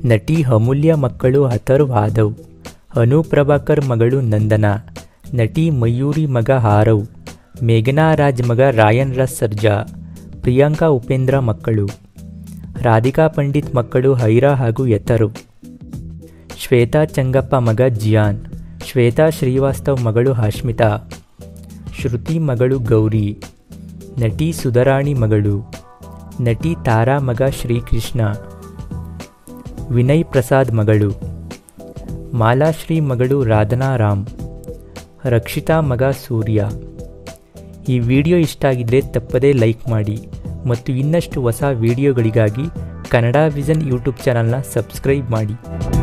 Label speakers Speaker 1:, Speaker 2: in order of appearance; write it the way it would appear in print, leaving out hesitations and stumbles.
Speaker 1: ನಟಿ ಅಮೂಲ್ಯ ಮಕ್ಕಳು ಅಥರ್ವ್ ಆದವ್, ಅನು ಪ್ರಭಾಕರ್ ಮಗಳು ನಂದನಾ, ನಟಿ ಮಯೂರಿ ಮಗ ಆರವ್, ಮೇಘನಾ ರಾಜ್ ಮಗ ರಾಯನ್ ರಾಜ್ ಸರ್ಜಾ, ಪ್ರಿಯಾಂಕಾ ಉಪೇಂದ್ರ ಮಕ್ಕಳು, ರಾಧಿಕಾ ಪಂಡಿತ್ ಮಕ್ಕಳು ಹೈರಾ ಹಾಗೂ ಯಥರ್ವ್, ಶ್ವೇತಾ ಚಂಗಪ್ಪ ಮಗ ಜಿಯಾನ್, ಶ್ವೇತಾ ಶ್ರೀವಾಸ್ತವ್ ಮಗಳು ಹಾಶ್ಮಿತಾ, ಶ್ರುತಿ ಮಗಳು ಗೌರಿ, ನಟಿ ಸುಧಾರಾಣಿ ಮಗಳು, ನಟಿ ತಾರಾ ಮಗ ಶ್ರೀಕೃಷ್ಣ, ವಿನಯ್ ಪ್ರಸಾದ್ ಮಗಳು, ಮಾಲಾಶ್ರೀ ಮಗಳು ರಾಧನಾ ರಾಮ್, ರಕ್ಷಿತಾ ಮಗ ಸೂರ್ಯ. ಈ ವಿಡಿಯೋ ಇಷ್ಟ ಆಗಿದ್ದರೆ ತಪ್ಪದೇ ಲೈಕ್ ಮಾಡಿ ಮತ್ತು ಇನ್ನಷ್ಟು ಹೊಸ ವಿಡಿಯೋಗಳಿಗಾಗಿ ಕನ್ನಡ ವಿಷನ್ ಯೂಟ್ಯೂಬ್ ಚಾನಲ್ನ ಸಬ್ಸ್ಕ್ರೈಬ್ ಮಾಡಿ.